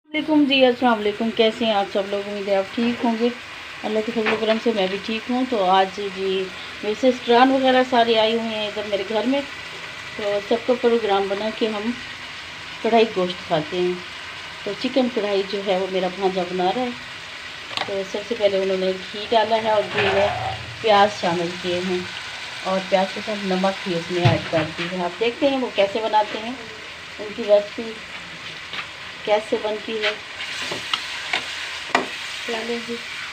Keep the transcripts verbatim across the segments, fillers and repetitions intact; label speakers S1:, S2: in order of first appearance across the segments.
S1: वालेकुम जी, अस्सलाम वालेकुम। कैसे हैं आप सब लोग? उम्मीद है आप ठीक होंगे। अल्लाह के फजल करम से मैं भी ठीक हूँ। तो आज जी मेरे सिस्टरान वगैरह सारे आए हुए हैं इधर मेरे घर में। तो सबका प्रोग्राम बना कि हम कढ़ाई गोश्त खाते हैं। तो चिकन कढ़ाई जो है वो मेरा भांजा बना रहा है। तो सबसे पहले उन्होंने घी डाला है और घी में प्याज शामिल किए हैं और प्याज के साथ नमक भी उसमें ऐड कर दी है। आप देखते हैं वो कैसे बनाते हैं, उनकी रेसिपी कैसे बनती है। चले जी,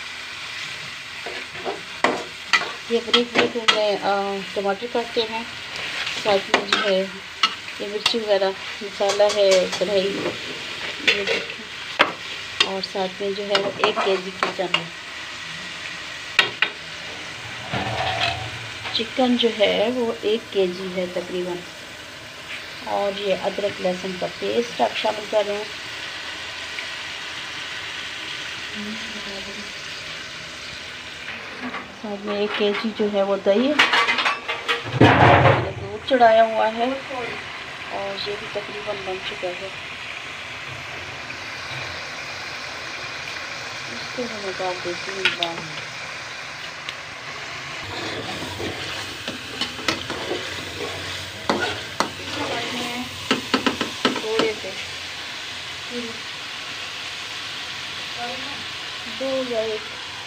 S1: ये ब्रिक ब्रिक में टमाटर काटते हैं, साथ में जो है ये मिर्ची वगैरह मसाला है, कढ़ाई ये देखें, और साथ में जो है वो एक के जी चिकन है। चिकन जो है वो एक के जी है तकरीबन। और ये अदरक लहसुन का पेस्ट आप शामिल कर रहे हैं। साथ में एक केजी जो है वो दही दूध चढ़ाया हुआ है और ये भी तकरीबन बन चुका है। इसको मैं डाल देती हूँ बाहर। थोड़े से दो या एक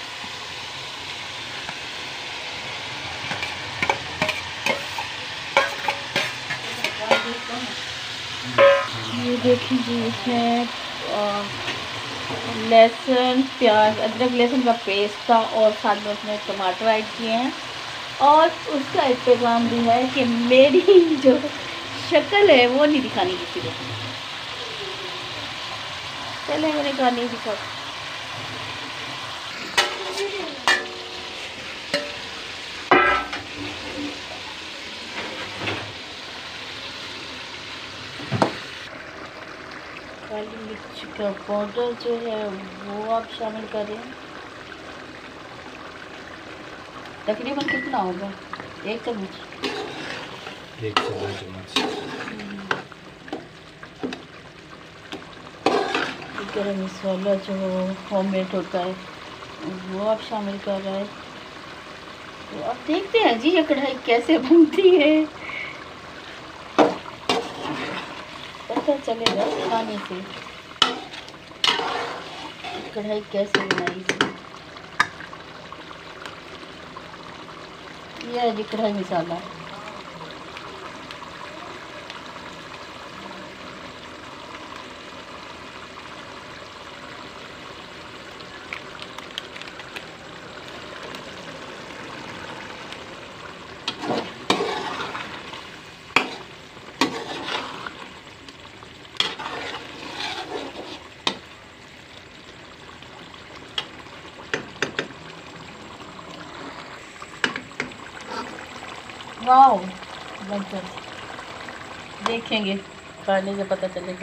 S1: ये देखिए जी, इसमें लहसुन प्याज अदरक लहसुन का पेस्ट था और साथ में उसमें टमाटर ऐड किए हैं। और उसका एक पैगाम भी है कि मेरी जो शक्ल है वो नहीं दिखानी किसी को। चले मैंने कहा नहीं दिखा। काली मिर्च का पाउडर जो है वो आप शामिल करें। तकरीबन कितना होगा? एक चम्मच
S2: एक से दो चम्मच
S1: गरम मसाला जो होममेड होता है वो आप शामिल कर रहे हैं। तो अब देखते हैं जी ये कढ़ाई कैसे बनती है, पता चलेगा खाने से कढ़ाई कैसे बनाई थी। यह है जी कढ़ाई मसाला। वाओ, जबरदस्त। देखेंगे खाने से पता चलेगा।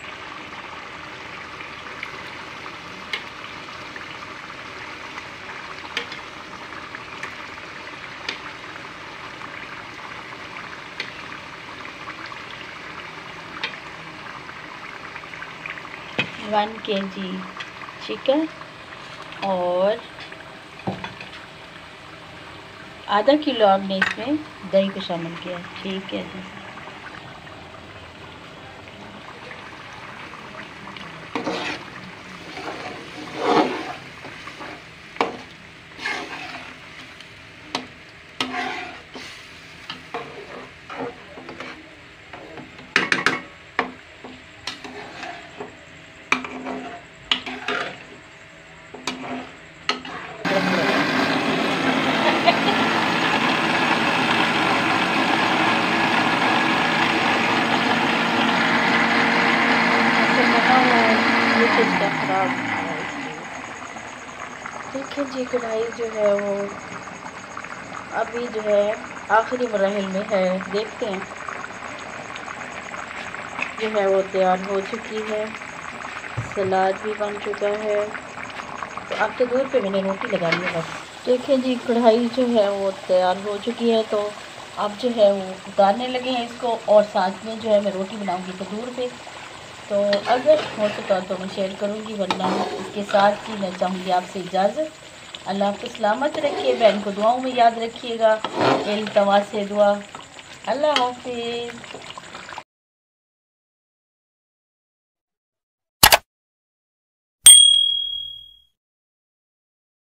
S1: वन के जी चिकन और आधा किलो आपने इसमें दही को शामिल किया। ठीक है जी। खराब देखिए जी, कढ़ाई जो है वो अभी जो है आखिरी मराहिल में है। देखते हैं जो है वो तैयार हो चुकी है। सलाद भी बन चुका है। तो अब तो दूर पे मैंने रोटी लगानी है बस। देखिए जी कढ़ाई जो है वो तैयार हो चुकी है। तो अब जो है वो उतारने लगे हैं इसको और साथ में जो है मैं रोटी बनाऊंगी तो दूर पे। तो अगर हो सका तो मैं शेयर करूँगी, वरना इसके साथ ही मैं चाहूँगी आपसे इजाज़त। अल्लाह आपको सलामत रखिए, बहन को दुआओं में याद रखिएगा, इल्म तवासे दुआ। अल्लाह हाफिज़।